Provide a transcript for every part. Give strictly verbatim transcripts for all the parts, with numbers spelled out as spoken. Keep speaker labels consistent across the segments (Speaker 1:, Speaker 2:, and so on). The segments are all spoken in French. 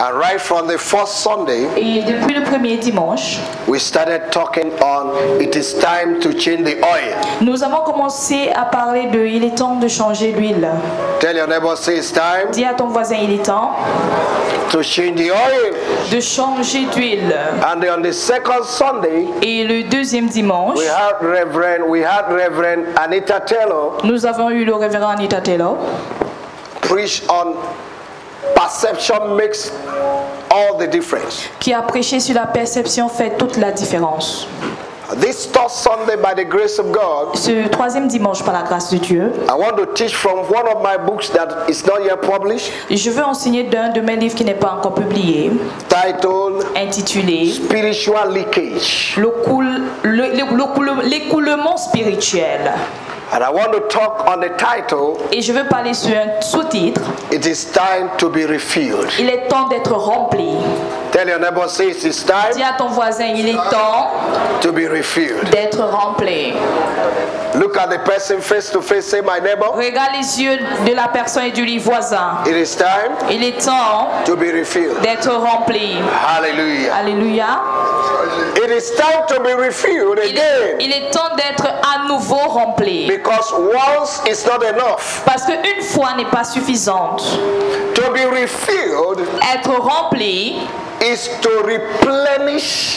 Speaker 1: And right from the first Sunday,
Speaker 2: Et depuis le premier dimanche,
Speaker 1: we started talking on it is time to change the oil.
Speaker 2: nous avons commencé à parler de il est temps de changer l'huile.
Speaker 1: Tell your neighbor, say it's time
Speaker 2: Dis à ton voisin, il est temps
Speaker 1: to change the oil.
Speaker 2: de changer d'huile.
Speaker 1: And on the second Sunday,
Speaker 2: Et le deuxième dimanche,
Speaker 1: we had Reverend, we had Reverend Anita Taylor
Speaker 2: nous avons eu le révérend Anita Taylor
Speaker 1: preach on perception makes all the difference.
Speaker 2: qui a prêché sur la perception fait toute la différence.
Speaker 1: This third Sunday, by the grace of God,
Speaker 2: Ce troisième dimanche, par la grâce de Dieu,
Speaker 1: I want to teach from one of my books that is not yet published,
Speaker 2: je veux enseigner d'un de mes livres qui n'est pas encore publié,
Speaker 1: titled
Speaker 2: intitulé
Speaker 1: Spiritual Leakage.
Speaker 2: Le coul- le- le- le coul- l'écoulement spirituel.
Speaker 1: And I want to talk on the title,
Speaker 2: Et je veux parler sur un sous-titre.
Speaker 1: It is time to be refilled.
Speaker 2: Il est temps d'être rempli.
Speaker 1: Tell your neighbor, say it is
Speaker 2: Dis
Speaker 1: time
Speaker 2: à ton voisin, il est temps
Speaker 1: to be refilled.
Speaker 2: d'être rempli.
Speaker 1: Look at the person face to face, say my neighbor,
Speaker 2: Regarde les yeux de la personne et du lit voisin.
Speaker 1: it is time
Speaker 2: Il est temps
Speaker 1: to be refilled.
Speaker 2: d'être rempli.
Speaker 1: Hallelujah.
Speaker 2: Alléluia.
Speaker 1: It is time to be refilled
Speaker 2: Il est,
Speaker 1: again.
Speaker 2: il est temps d'être à nouveau rempli.
Speaker 1: Because once is not enough.
Speaker 2: Parce qu'une fois n'est pas suffisante.
Speaker 1: To be refilled
Speaker 2: Être rempli,
Speaker 1: is to replenish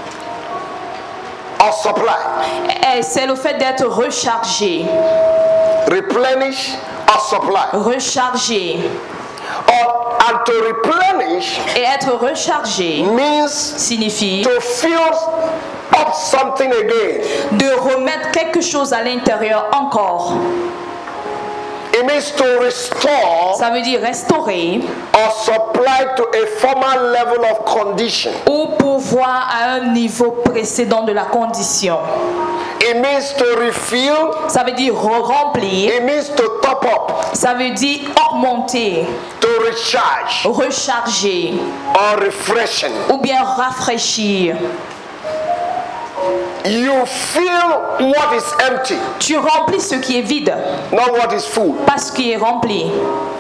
Speaker 1: or supply.
Speaker 2: eh, c'est le fait d'être rechargé.
Speaker 1: Replenish or supply.
Speaker 2: Rechargé.
Speaker 1: Or, and to replenish
Speaker 2: Et être rechargé
Speaker 1: means
Speaker 2: signifie
Speaker 1: to fill up something again.
Speaker 2: de remettre quelque chose à l'intérieur encore.
Speaker 1: It means to restore
Speaker 2: Ça veut dire restaurer
Speaker 1: or supply to a former level of condition.
Speaker 2: ou pourvoir à un niveau précédent de la condition.
Speaker 1: It means to refill.
Speaker 2: Ça veut dire remplir.
Speaker 1: It means to top up,
Speaker 2: Ça veut dire augmenter,
Speaker 1: to recharge,
Speaker 2: recharger
Speaker 1: or refreshing.
Speaker 2: ou bien rafraîchir.
Speaker 1: You fill what is empty,
Speaker 2: Tu remplis ce qui est vide,
Speaker 1: not what is full.
Speaker 2: pas ce qui est rempli.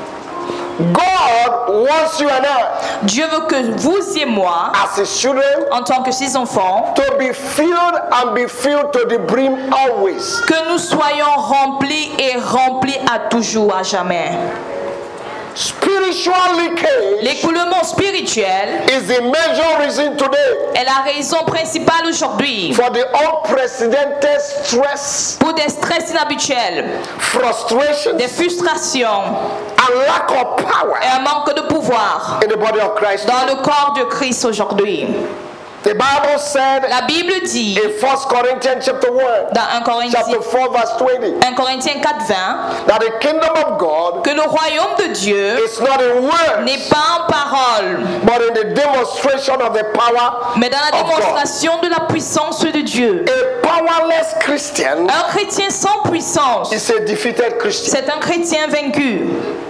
Speaker 1: God wants you and I,
Speaker 2: Dieu veut que vous et moi,
Speaker 1: as His children,
Speaker 2: en tant que ses enfants,
Speaker 1: to be filled and be filled to the brim always.
Speaker 2: que nous soyons remplis et remplis à toujours, à jamais.
Speaker 1: Spiritual leakage
Speaker 2: L'écoulement spirituel
Speaker 1: is the major reason today
Speaker 2: est la raison principale aujourd'hui
Speaker 1: for the unprecedented stress,
Speaker 2: pour des stress inhabituels,
Speaker 1: frustration,
Speaker 2: des frustrations
Speaker 1: and lack of
Speaker 2: et
Speaker 1: power
Speaker 2: un manque de pouvoir
Speaker 1: in the body of Christ.
Speaker 2: dans le corps de Christ aujourd'hui.
Speaker 1: The Bible said
Speaker 2: La Bible dit
Speaker 1: in First Corinthians chapter one,
Speaker 2: dans un Corinthiens,
Speaker 1: chapter four, verse twenty,
Speaker 2: un Corinthiens quatre vingt
Speaker 1: that the kingdom of God
Speaker 2: que le royaume de Dieu
Speaker 1: is not in words,
Speaker 2: n'est pas en parole,
Speaker 1: but in the demonstration of the power
Speaker 2: mais dans la
Speaker 1: of God.
Speaker 2: démonstration de la puissance de Dieu.
Speaker 1: A powerless Christian
Speaker 2: Un chrétien sans puissance,
Speaker 1: is a defeated Christian.
Speaker 2: c'est un chrétien vaincu.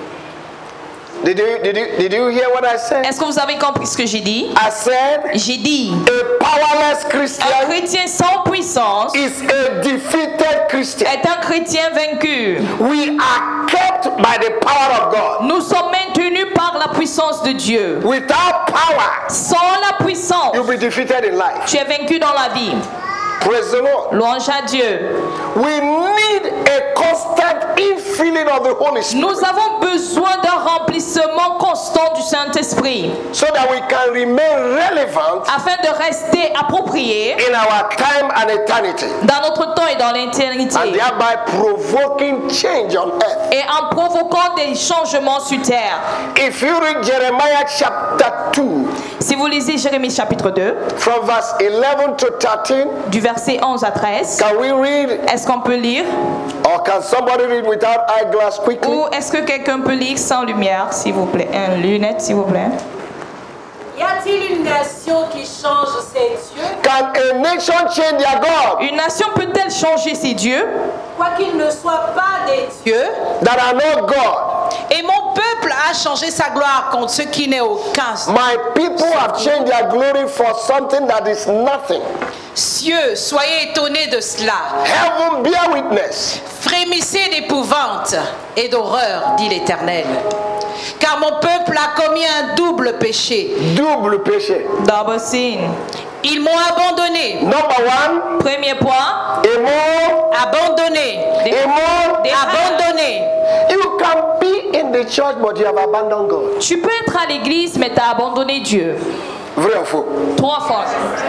Speaker 1: Did you, did you, did you hear what I said?
Speaker 2: Est-ce que vous avez compris ce que j'ai dit?
Speaker 1: I said
Speaker 2: J'ai dit,
Speaker 1: a powerless
Speaker 2: un
Speaker 1: Christian
Speaker 2: chrétien sans puissance
Speaker 1: is a defeated Christian.
Speaker 2: est un chrétien vaincu.
Speaker 1: We are kept by the power of God.
Speaker 2: Nous sommes maintenus par la puissance de Dieu.
Speaker 1: Without power,
Speaker 2: Sans la puissance,
Speaker 1: you'll be defeated in life.
Speaker 2: tu es vaincu dans la vie.
Speaker 1: Praise the Lord.
Speaker 2: Louange à Dieu.
Speaker 1: We need a constant infilling of the Holy Spirit
Speaker 2: Nous avons besoin d'un remplissement constant du Saint-Esprit
Speaker 1: so that we can remain relevant
Speaker 2: afin de rester approprié
Speaker 1: in our time and eternity,
Speaker 2: dans notre temps et dans
Speaker 1: and
Speaker 2: l'éternité
Speaker 1: thereby provoking change on earth.
Speaker 2: et en provoquant des changements sur terre.
Speaker 1: If you read Jeremiah chapter two,
Speaker 2: Si vous lisez Jérémie chapitre deux,
Speaker 1: from verse eleven to thirteen,
Speaker 2: du verset onze à treize,
Speaker 1: can we read,
Speaker 2: est-ce qu'on peut lire
Speaker 1: or can somebody read without eyeglass quickly?
Speaker 2: ou est-ce que quelqu'un peut lire sans lumière, s'il vous plaît, une lunette, s'il vous plaît?
Speaker 3: Y a-t-il une nation qui change ses dieux,
Speaker 1: Can a nation change their God
Speaker 2: Une nation peut-elle changer ses dieux
Speaker 3: quoiqu'ils ne soient pas des dieux?
Speaker 1: that are not God?
Speaker 4: Et mon peuple a changé sa gloire contre ce qui n'est aucun.
Speaker 1: My people have changed their glory for something that is nothing.
Speaker 4: Cieux, soyez étonnés de cela.
Speaker 1: Heaven bear witness.
Speaker 4: Frémissez d'épouvante et d'horreur, dit l'Éternel. car mon peuple a commis un double péché.
Speaker 1: Double péché.
Speaker 2: Double sin.
Speaker 4: Ils m'ont abandonné.
Speaker 1: Number one,
Speaker 2: Premier point.
Speaker 1: Emo,
Speaker 4: Abandonné.
Speaker 1: Emo.
Speaker 2: Des-
Speaker 4: Abandonné.
Speaker 1: You can be in the church, but you have abandoned God.
Speaker 2: Tu peux être à l'église, mais tu as abandonné Dieu.
Speaker 1: Vrai ou faux?
Speaker 2: Trois fois.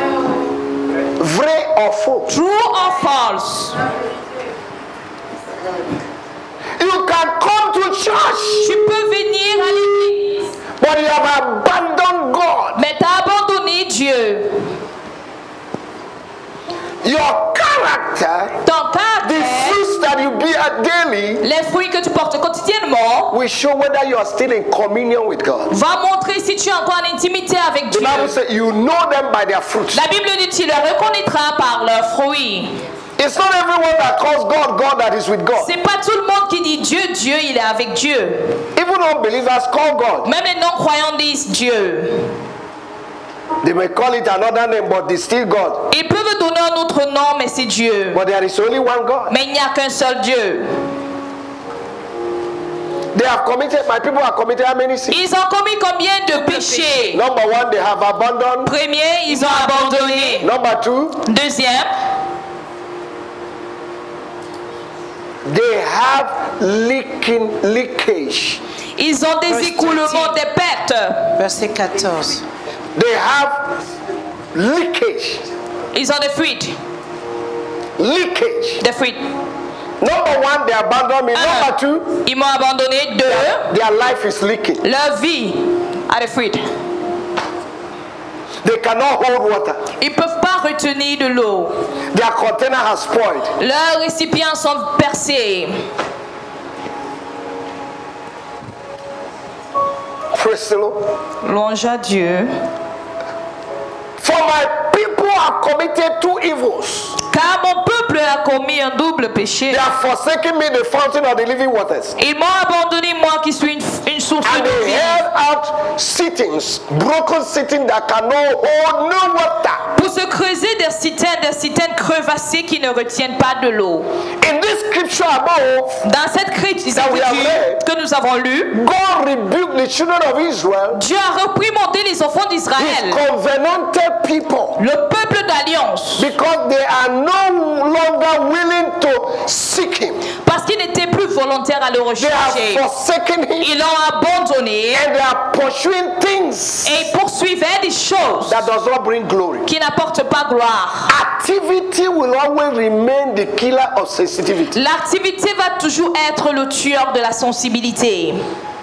Speaker 1: Vrai ou faux?
Speaker 2: True or false?
Speaker 1: You can come to church,
Speaker 2: Tu peux venir à l'église,
Speaker 1: but you have abandoned God.
Speaker 2: mais tu as abandonné Dieu.
Speaker 1: Your character,
Speaker 2: Ton
Speaker 1: the
Speaker 2: caractère,
Speaker 1: fruits that you bear daily,
Speaker 2: les fruits que tu portes quotidiennement,
Speaker 1: will show whether you are still in communion with God.
Speaker 2: va montrer si tu es encore en intimité avec
Speaker 1: The
Speaker 2: Dieu.
Speaker 1: Bible says you know them by their fruits.
Speaker 2: La Bible dit tu les reconnaîtras par leurs fruits.
Speaker 1: It's not everyone that calls God God that is with God.
Speaker 2: C'est pas tout le monde qui dit Dieu, Dieu, il est avec Dieu.
Speaker 1: Even unbelievers call God.
Speaker 2: Même les non-croyants disent Dieu.
Speaker 1: They may call it another name, but it's still God.
Speaker 2: Ils peuvent donner un autre nom, mais c'est Dieu.
Speaker 1: But there is only one God.
Speaker 2: Mais il n'y a qu'un seul Dieu.
Speaker 1: They have committed, my people have committed how many sins?
Speaker 2: Ils ont commis combien de péchés?
Speaker 1: Number one, they have abandoned.
Speaker 2: Premier, ils ont abandonné.
Speaker 1: Number two,
Speaker 2: Deuxième,
Speaker 1: they have leaking leakage.
Speaker 2: ils ont des écoulements, des pertes.
Speaker 4: Verset quatorze.
Speaker 1: They have leakage.
Speaker 2: Ils ont des fuites.
Speaker 1: Leakage.
Speaker 2: Des fuites.
Speaker 1: Number one, they abandoned me.
Speaker 2: Un,
Speaker 1: Number two,
Speaker 2: ils m'ont abandonné. Deux,
Speaker 1: their life is leaking.
Speaker 2: leur vie a des fuites.
Speaker 1: They cannot hold water.
Speaker 2: Ils ne peuvent pas retenir de l'eau.
Speaker 1: Their container has spoiled.
Speaker 2: Leurs récipients sont percés.
Speaker 1: Praise the Lord.
Speaker 2: Louange à Dieu.
Speaker 1: For my people have committed two evils.
Speaker 2: Car mon peuple a commis un double péché.
Speaker 1: They have forsaken me, the fountain of the living waters.
Speaker 2: Ils m'ont abandonné, moi qui suis une, une source
Speaker 1: And
Speaker 2: de
Speaker 1: they
Speaker 2: vie.
Speaker 1: held out sittings, broken sitting that cannot hold no water.
Speaker 2: Pour se creuser des citernes, des citernes crevassées qui ne retiennent pas de l'eau.
Speaker 1: In this scripture above,
Speaker 2: Dans cette critique
Speaker 1: That we have read.
Speaker 2: que nous avons lue,
Speaker 1: God rebuked the children of Israel,
Speaker 2: Dieu a reprimandé les enfants
Speaker 1: his
Speaker 2: d'Israël,
Speaker 1: covenanted people,
Speaker 2: le peuple d'alliance,
Speaker 1: because they are no longer willing to seek him.
Speaker 2: parce qu'ils n'étaient plus volontaires à le
Speaker 1: They have
Speaker 2: rechercher.
Speaker 1: forsaken him,
Speaker 2: Ils l'ont abandonné
Speaker 1: and they are pursuing things
Speaker 2: et ils poursuivaient des choses
Speaker 1: that does not bring glory.
Speaker 2: qui n'apportent pas gloire.
Speaker 1: Activity will always remain the killer of sensitivity.
Speaker 2: L'activité va toujours être le tueur de la sensibilité.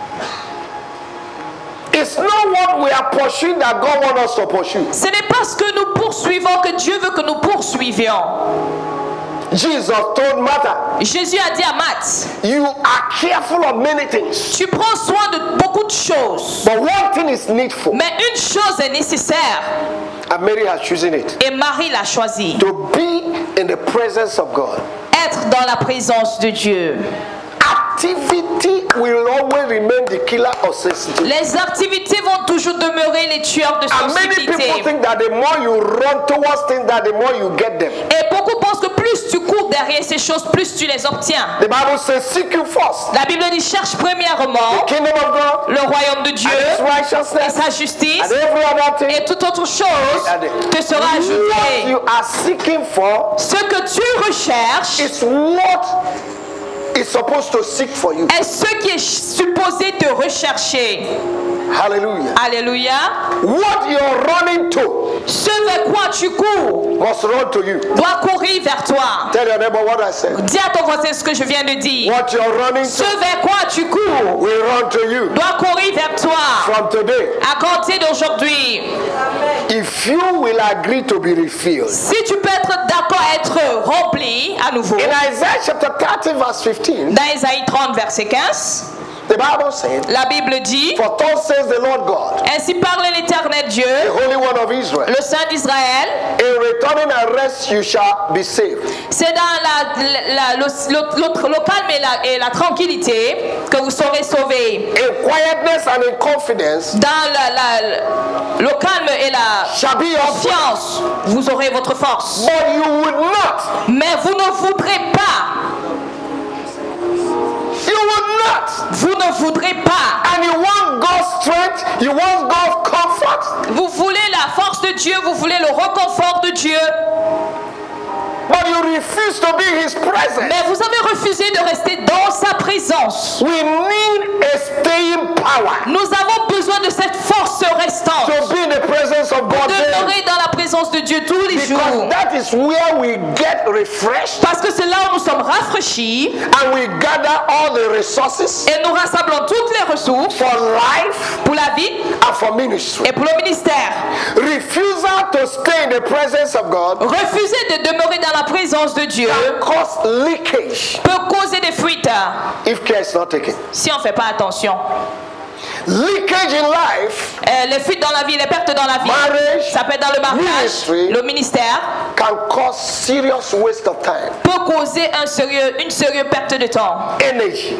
Speaker 1: It's not what we are pursuing that God wants us to pursue.
Speaker 2: Ce n'est pas ce que nous poursuivons que Dieu veut que nous poursuivions.
Speaker 1: Jesus told Martha,
Speaker 2: Jésus a dit à Matt,
Speaker 1: you are careful of many things,
Speaker 2: tu prends soin de beaucoup de choses,
Speaker 1: but one thing is needful,
Speaker 2: mais une chose est nécessaire
Speaker 1: and Mary has chosen it,
Speaker 2: et Marie l'a choisi.
Speaker 1: to be in the presence of God.
Speaker 2: Être dans la présence de Dieu.
Speaker 1: Activity will always remain the killer of sensitivity.
Speaker 2: Les activités vont toujours demeurer les tueurs de
Speaker 1: And many people
Speaker 2: sensibilité.
Speaker 1: think that the more you run towards things, that the more you get them.
Speaker 2: Et beaucoup pensent que plus tu cours derrière ces choses, plus tu les obtiens.
Speaker 1: The Bible says, seek you first
Speaker 2: La Bible dit cherche premièrement
Speaker 1: the kingdom of God
Speaker 2: le royaume de Dieu
Speaker 1: and His
Speaker 2: et
Speaker 1: righteousness,
Speaker 2: sa justice,
Speaker 1: and every other thing
Speaker 2: et toute autre chose te sera
Speaker 1: what
Speaker 2: ajoutée.
Speaker 1: you are seeking for
Speaker 2: Ce que tu recherches
Speaker 1: is what is supposed to seek for you.
Speaker 2: est ce qui est supposé te rechercher.
Speaker 1: Hallelujah.
Speaker 2: Alléluia.
Speaker 1: What you're running to
Speaker 2: Ce vers quoi tu cours
Speaker 1: must run to you.
Speaker 2: doit courir vers toi.
Speaker 1: Tell your neighbor what I said.
Speaker 2: Dis à ton voisin ce que je viens de dire.
Speaker 1: What you're running
Speaker 2: Ce
Speaker 1: to
Speaker 2: vers quoi tu cours
Speaker 1: will run to you
Speaker 2: doit courir vers toi.
Speaker 1: from today.
Speaker 2: À compter d'aujourd'hui,
Speaker 1: If you will agree to be refilled.
Speaker 2: si tu peux être d'accord à être rempli à nouveau,
Speaker 1: In Isaiah chapter thirty verse fifteen,
Speaker 2: dans Isaïe trente, verset quinze,
Speaker 1: the Bible said,
Speaker 2: la Bible dit,
Speaker 1: for thus says the Lord God,
Speaker 2: ainsi parle l'Éternel Dieu,
Speaker 1: the Holy One of Israel,
Speaker 2: le Saint d'Israël,
Speaker 1: in returning and rest you shall be saved.
Speaker 2: c'est dans la, la- la- le, le- le- le calme et la, et la tranquillité que vous serez sauvés.
Speaker 1: In quietness and in confidence
Speaker 2: Dans la- la- le calme et la
Speaker 1: shall be your strength.
Speaker 2: confiance, vous aurez votre force.
Speaker 1: But you would not,
Speaker 2: Mais vous ne voudrez pas,
Speaker 1: you would not.
Speaker 2: Vous ne voudrez pas.
Speaker 1: And you want God's strength, you want God's comfort.
Speaker 2: Vous voulez la force de Dieu, vous voulez le réconfort de Dieu.
Speaker 1: But you refuse to be His presence.
Speaker 2: Mais vous avez refusé de rester dans sa présence.
Speaker 1: We need a staying power
Speaker 2: Nous avons besoin de cette force restante.
Speaker 1: to be in the presence of God daily.
Speaker 2: Demeurer dans la présence de Dieu tous les
Speaker 1: Because
Speaker 2: jours.
Speaker 1: that is where we get refreshed
Speaker 2: Parce que c'est là où nous sommes rafraîchis
Speaker 1: and we gather all the resources
Speaker 2: et nous rassemblons toutes les ressources
Speaker 1: for life
Speaker 2: pour la vie
Speaker 1: and for ministry.
Speaker 2: et pour le ministère.
Speaker 1: Refusal to stay in the presence of God
Speaker 2: Refuser de demeurer dans la présence de Dieu
Speaker 1: can cause leakage
Speaker 2: peut causer des fuites
Speaker 1: if care is not taken.
Speaker 2: si on ne fait pas attention.
Speaker 1: Leakage in life
Speaker 2: Euh, les fuites dans la vie, les pertes dans la vie,
Speaker 1: Marriage,
Speaker 2: ça peut être dans le mariage,
Speaker 1: ministry,
Speaker 2: le ministère,
Speaker 1: can cause serious waste of time,
Speaker 2: peut causer un sérieux, une sérieuse perte de temps.
Speaker 1: energy,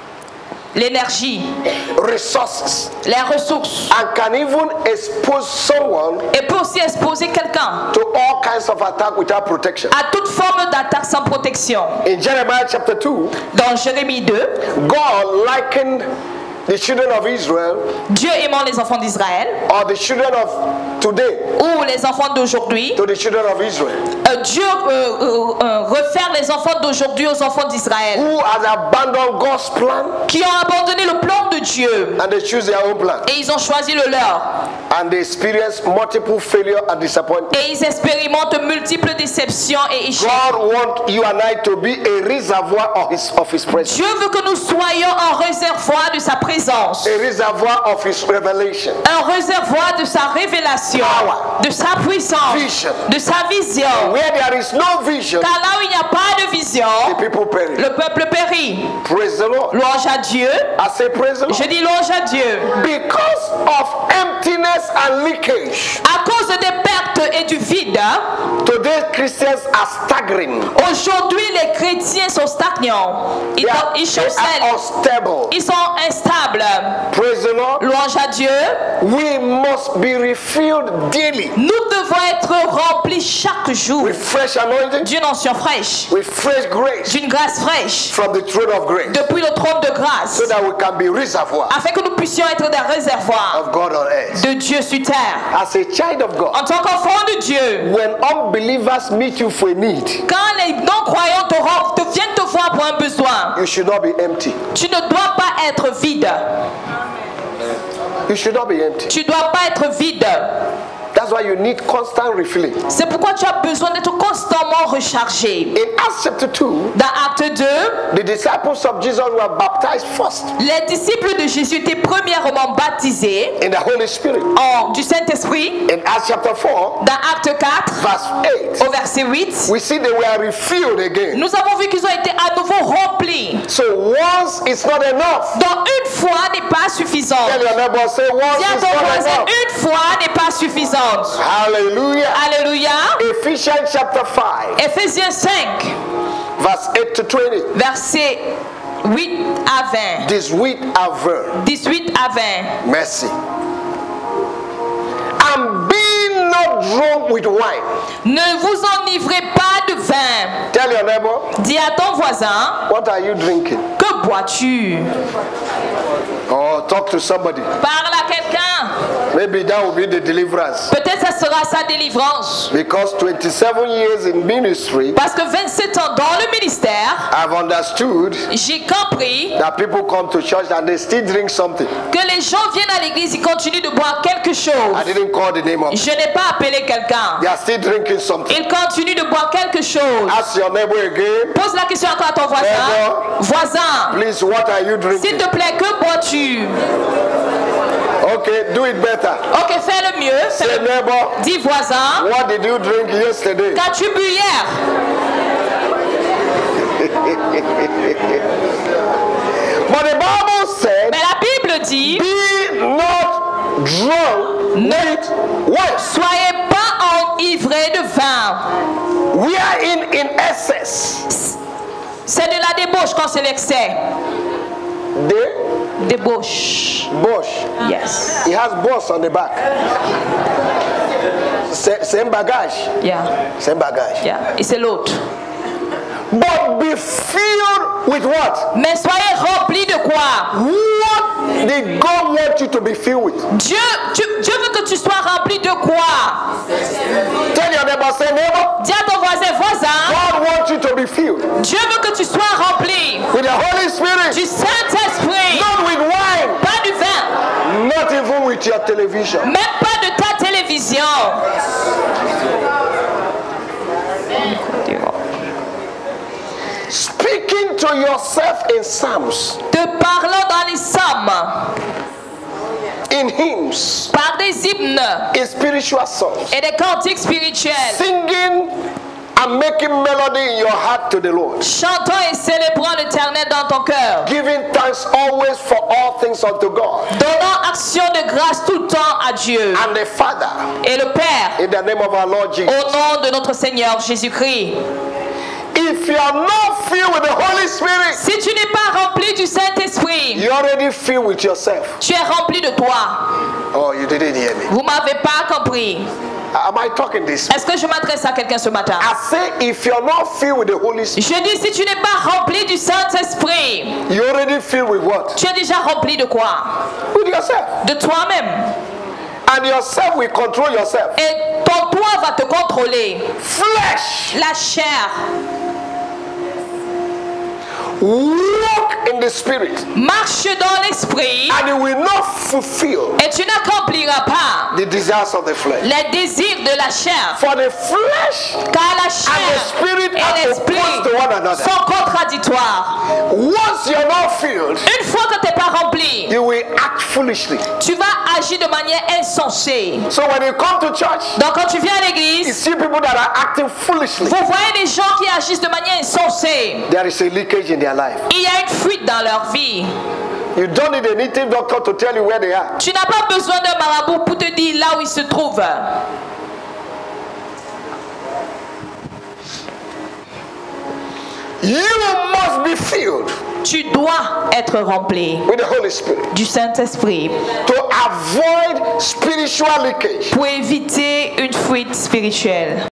Speaker 2: L'énergie,
Speaker 1: resources,
Speaker 2: les ressources,
Speaker 1: and can even expose someone
Speaker 2: et peut aussi exposer quelqu'un
Speaker 1: to all kinds of attack without protection.
Speaker 2: à toute forme d'attaque sans protection.
Speaker 1: In Jeremiah chapter two,
Speaker 2: Dans Jérémie deux,
Speaker 1: God likened the children of Israel
Speaker 2: Dieu aimant les enfants d'Israël,
Speaker 1: or the children of today
Speaker 2: ou les enfants d'aujourd'hui,
Speaker 1: to the children of Israel
Speaker 2: euh, Dieu euh, euh, euh, refaire les enfants d'aujourd'hui aux enfants d'Israël,
Speaker 1: who has abandoned God's plan
Speaker 2: qui ont abandonné le plan de Dieu
Speaker 1: and they choose their own plan
Speaker 2: et ils ont choisi le leur.
Speaker 1: and they experience multiple failure and disappointment.
Speaker 2: Et ils expérimentent multiples déceptions et échecs.
Speaker 1: God wants you and I to be a reservoir of His of His presence,
Speaker 2: Dieu veut que nous soyons un réservoir de sa présence,
Speaker 1: a reservoir of His revelation,
Speaker 2: un réservoir de sa révélation, de sa puissance,
Speaker 1: Vision.
Speaker 2: de sa vision.
Speaker 1: Where there is no vision,
Speaker 2: Car là où il n'y a pas de vision,
Speaker 1: the people perish.
Speaker 2: le peuple périt.
Speaker 1: Praise the Lord.
Speaker 2: Louange à Dieu.
Speaker 1: I say praise the Lord.
Speaker 2: Je dis louange à Dieu.
Speaker 1: Because of emptiness and leakage,
Speaker 2: À cause des pertes et du vide,
Speaker 1: today Christians are staggering.
Speaker 2: aujourd'hui les chrétiens sont stagnants. Ils,
Speaker 1: They are,
Speaker 2: ils
Speaker 1: they
Speaker 2: chancellent.
Speaker 1: are unstable.
Speaker 2: Ils sont instables.
Speaker 1: Praise the Lord.
Speaker 2: Louange à Dieu.
Speaker 1: We must be refilled daily
Speaker 2: Nous devons être remplis chaque jour
Speaker 1: with fresh anointing,
Speaker 2: d'une onction fraîche,
Speaker 1: with fresh grace
Speaker 2: d'une grâce fraîche,
Speaker 1: from the throne of grace,
Speaker 2: depuis le trône de grâce,
Speaker 1: so that we can be reservoir
Speaker 2: afin que nous puissions être des réservoirs
Speaker 1: of God on earth.
Speaker 2: de Dieu sur terre.
Speaker 1: As a child of God,
Speaker 2: En tant qu'enfant de Dieu,
Speaker 1: when unbelievers meet you for a need,
Speaker 2: quand les non-croyants te, ren- te viennent te voir pour un besoin,
Speaker 1: you should not be empty.
Speaker 2: tu ne dois pas être vide.
Speaker 1: You should not be empty.
Speaker 2: Tu ne dois pas être vide.
Speaker 1: That's why you need constant refilling.
Speaker 2: C'est pourquoi tu as besoin d'être constamment rechargé.
Speaker 1: In Acts chapter two,
Speaker 2: Dans Acte deux,
Speaker 1: the disciples of Jesus were baptized first
Speaker 2: les disciples de Jésus étaient premièrement baptisés
Speaker 1: in the Holy Spirit.
Speaker 2: en, du Saint-Esprit.
Speaker 1: In Acts chapter four,
Speaker 2: Dans Acte quatre,
Speaker 1: verse eight,
Speaker 2: au verset huit,
Speaker 1: we see they were refilled again.
Speaker 2: nous avons vu qu'ils ont été à nouveau remplis.
Speaker 1: So once it's not enough.
Speaker 2: Donc une fois n'est pas suffisant.
Speaker 1: Tell your neighbor, say once
Speaker 2: Dis à
Speaker 1: it's
Speaker 2: ton
Speaker 1: not
Speaker 2: voisin,
Speaker 1: enough.
Speaker 2: une fois n'est pas suffisante.
Speaker 1: Hallelujah.
Speaker 2: Alléluia.
Speaker 1: Ephesians chapter five,
Speaker 2: Éphésiens cinq,
Speaker 1: verse eight to twenty.
Speaker 2: versets huit à vingt.
Speaker 1: This wheat have
Speaker 2: dix-huit à vingt.
Speaker 1: mercy. And be not drunk with wine.
Speaker 2: Ne vous enivrez pas de vin.
Speaker 1: Tell your neighbor,
Speaker 2: Dis à ton voisin,
Speaker 1: what are you drinking?
Speaker 2: que bois-tu?
Speaker 1: Or talk to somebody.
Speaker 2: Parle à quelqu'un.
Speaker 1: Maybe that will be the deliverance.
Speaker 2: Peut-être ça sera sa délivrance.
Speaker 1: Because twenty-seven years in ministry,
Speaker 2: Parce que vingt-sept ans dans le ministère,
Speaker 1: I've understood
Speaker 2: j'ai compris
Speaker 1: that people come to church and they still drink something.
Speaker 2: que les gens viennent à l'église, ils continuent de boire quelque
Speaker 1: I
Speaker 2: chose.
Speaker 1: didn't call the name of it.
Speaker 2: Je n'ai pas appelé quelqu'un.
Speaker 1: They are still drinking something.
Speaker 2: Ils continuent de boire quelque chose.
Speaker 1: Ask your neighbor again,
Speaker 2: Pose la question encore à ton voisin.
Speaker 1: Neighbor.
Speaker 2: Voisin,
Speaker 1: please, what are you
Speaker 2: s'il
Speaker 1: drinking?
Speaker 2: te plaît, que bois-tu?
Speaker 1: Okay, do it better.
Speaker 2: Ok, fais le mieux. Fais
Speaker 1: Say,
Speaker 2: le...
Speaker 1: neighbor,
Speaker 2: Dis voisin,
Speaker 1: what did you drink yesterday?
Speaker 2: qu'as-tu bu hier?
Speaker 1: But the Bible said,
Speaker 2: Mais la Bible dit,
Speaker 1: be not drunk with wine.
Speaker 2: soyez pas enivrés de vin.
Speaker 1: We are in in excess.
Speaker 2: C'est de la débauche quand c'est l'excès.
Speaker 1: The
Speaker 2: Débauche.
Speaker 1: bush.
Speaker 2: Yes.
Speaker 1: It has boss on the back. Sa- Same bagage.
Speaker 2: Yeah.
Speaker 1: Same bagage.
Speaker 2: Yeah. Et c'est l'autre.
Speaker 1: But But be filled with what?
Speaker 2: Mais soyez remplis de quoi?
Speaker 1: What did God want you to be filled with?
Speaker 2: Dieu, Dieu, Dieu veut que tu sois rempli de quoi?
Speaker 1: Tell your neighbor, say neighbor.
Speaker 2: Dis à ton voisin, voisin,
Speaker 1: God wants you to be filled
Speaker 2: Dieu veut que tu sois rempli
Speaker 1: with the Holy Spirit,
Speaker 2: du Saint-Esprit,
Speaker 1: not with wine,
Speaker 2: pas du vin,
Speaker 1: not even with your television.
Speaker 2: même pas de ta télévision.
Speaker 1: Speaking to yourself in psalms,
Speaker 2: Te parlant dans les psaumes,
Speaker 1: in hymns,
Speaker 2: par des hymnes
Speaker 1: in spiritual songs,
Speaker 2: et des cantiques spirituels,
Speaker 1: singing and making melody in your heart to the Lord,
Speaker 2: chantant et célébrant l'Éternel dans ton cœur,
Speaker 1: giving thanks always for all things unto God
Speaker 2: donnant action de grâce tout le temps à Dieu
Speaker 1: and the Father,
Speaker 2: et le Père,
Speaker 1: in the name of our Lord Jesus.
Speaker 2: au nom de notre Seigneur Jésus-Christ.
Speaker 1: If you are not filled with the Holy Spirit,
Speaker 2: Si tu n'es pas rempli du Saint-Esprit,
Speaker 1: you're already filled with yourself.
Speaker 2: tu es rempli de toi.
Speaker 1: Oh, you didn't hear me.
Speaker 2: Vous m'avez pas compris.
Speaker 1: Am I talking this?
Speaker 2: Est-ce que je m'adresse à quelqu'un ce matin?
Speaker 1: I say if you're not filled with the Holy Spirit,
Speaker 2: Je dis, si tu n'es pas rempli du Saint-Esprit,
Speaker 1: you're already filled with what?
Speaker 2: tu es déjà rempli de quoi?
Speaker 1: With yourself.
Speaker 2: De toi-même.
Speaker 1: And yourself will control yourself.
Speaker 2: Et ton toi va te contrôler.
Speaker 1: Flesh.
Speaker 2: La chair.
Speaker 1: Walk in the Spirit.
Speaker 2: Marche dans l'esprit
Speaker 1: And you will not fulfill
Speaker 2: et tu n'accompliras pas
Speaker 1: the desires of the flesh.
Speaker 2: les désirs de la chair.
Speaker 1: For the flesh
Speaker 2: Car la
Speaker 1: and the
Speaker 2: chair
Speaker 1: Spirit
Speaker 2: et
Speaker 1: are
Speaker 2: l'esprit
Speaker 1: opposed to one another.
Speaker 2: sont contradictoires.
Speaker 1: Once you're not filled,
Speaker 2: Une fois que tu n'es pas rempli,
Speaker 1: you will act foolishly.
Speaker 2: tu vas agir de manière insensée.
Speaker 1: So when you come to church,
Speaker 2: Donc quand tu viens à
Speaker 1: you
Speaker 2: l'église,
Speaker 1: see people that are acting foolishly.
Speaker 2: vous voyez des gens qui agissent de manière insensée.
Speaker 1: There is a leakage in their life.
Speaker 2: Il y a une fuite dans leur vie.
Speaker 1: You don't need a native doctor to tell you where they are.
Speaker 2: Tu n'as pas besoin d'un marabout pour te dire là où il se trouve.
Speaker 1: You must be filled
Speaker 2: Tu dois être rempli
Speaker 1: with the Holy Spirit
Speaker 2: du Saint-Esprit
Speaker 1: to avoid spiritual leakage.
Speaker 2: pour éviter une fuite spirituelle.